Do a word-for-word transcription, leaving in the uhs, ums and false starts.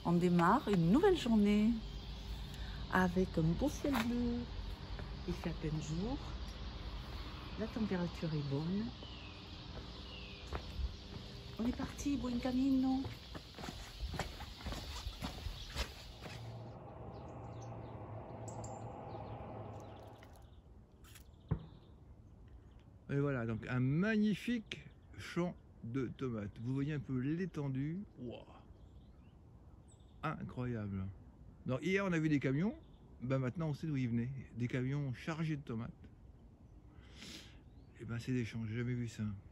On démarre une nouvelle journée avec un beau ciel bleu. Il fait à peine jour. La température est bonne. On est parti, buen camino. Et voilà, donc un magnifique champ de tomates. Vous voyez un peu l'étendue. Wow. Incroyable. Donc hier on a vu des camions, ben maintenant on sait d'où ils venaient. Des camions chargés de tomates. Et ben c'est des champs, j'ai jamais vu ça.